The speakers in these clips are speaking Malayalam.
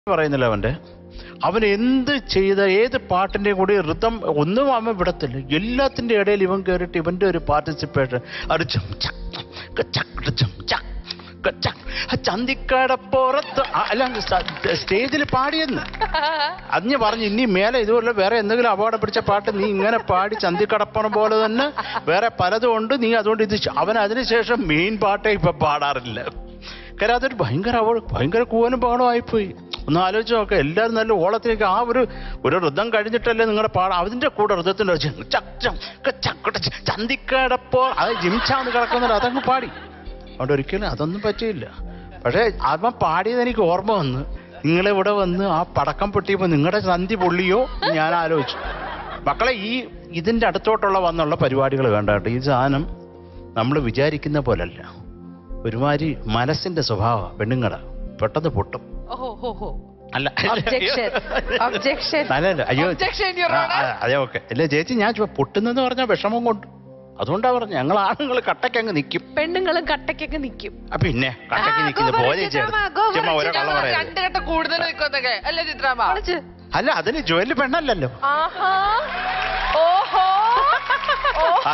പറയുന്നില്ല അവൻ എന്ത് ചെയ്ത ഏത് പാട്ടിന്റെ കൂടി ഋതം ഒന്നും അവൻ വിടത്തില്ല. എല്ലാത്തിന്റെ ഇടയിൽ ഇവൻ കയറിയിട്ട് ഇവന്റെ ഒരു പാർട്ടിസിപ്പേഷൻ ചന്തിക്കടപ്പുറത്ത് അല്ല സ്റ്റേജിൽ പാടിയെന്ന് അഞ്ഞ് പറഞ്ഞു. ഇനി മേലെ ഇതുപോലെ വേറെ എന്തെങ്കിലും അപകടം പിടിച്ച പാട്ട് നീ ഇങ്ങനെ പാടി ചന്തിക്കടപ്പുറം പോലെ തന്നെ വേറെ പലതും ഉണ്ട്. നീ അതുകൊണ്ട് ഇത് അവൻ അതിനുശേഷം മെയിൻ പാട്ടേ ഇപ്പൊ പാടാറില്ല. കാര്യം അതൊരു ഭയങ്കര കൂവനും പകടം ആയിപ്പോയി. ഒന്ന് ആലോചിച്ച് നോക്കാം. എല്ലാവരും നല്ല ഓളത്തിലേക്ക് ആ ഒരു ഋതം കഴിഞ്ഞിട്ടല്ലേ നിങ്ങളുടെ പാടാം. അതിന്റെ കൂടെ ഋതത്തിന്റെ ചന്തിക്കടപ്പോ അത് ജിംചാന്ന് കിടക്കുന്നില്ല അതങ്ങ് പാടി. അതുകൊണ്ട് ഒരിക്കലും അതൊന്നും പറ്റിയില്ല. പക്ഷേ അവൻ പാടിയത് എനിക്ക് ഓർമ്മ വന്ന് നിങ്ങളിവിടെ വന്ന് ആ പടക്കം പൊട്ടിയപ്പോൾ നിങ്ങളുടെ സന്ധി പൊള്ളിയോ ഞാൻ ആലോചിച്ചു. മക്കളെ ഇതിന്റെ അടുത്തോട്ടുള്ള വന്നുള്ള പരിപാടികൾ വേണ്ട. ഈ സാധനം നമ്മൾ വിചാരിക്കുന്ന പോലല്ല. ഒരുമാതിരി മനസ്സിന്റെ സ്വഭാവം പെണ്ണുങ്ങട പെട്ടെന്ന് പൊട്ടും. അല്ല അയ്യോ അതെ ഓക്കെ അല്ലേ ചേച്ചി, ഞാൻ പൊട്ടുന്നെന്ന് പറഞ്ഞ വിഷമം കൊണ്ട് അതുകൊണ്ടാ പറഞ്ഞു ഞങ്ങൾ ആണുങ്ങൾ കട്ടക്കങ്ങ് നിൽക്കും, പെണ്ണുങ്ങളും കട്ടക്കൊക്കെ നിൽക്കും. പിന്നെ കട്ടക്ക് നിൽക്കുന്ന പോലെ ചുമ്മാ ഓരോ കള്ള പറയാം. അല്ല അതിന് ജോലി പെണ്ണല്ലോ.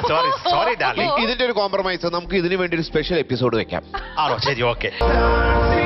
സോറി ഡാർലിംഗ്, ഇതിന്റെ ഒരു കോംപ്രമൈസ് നമുക്ക് ഇതിനു വേണ്ടി ഒരു സ്പെഷ്യൽ എപ്പിസോഡ് വെക്കാം. ആണോ? ശരി, ഓക്കെ.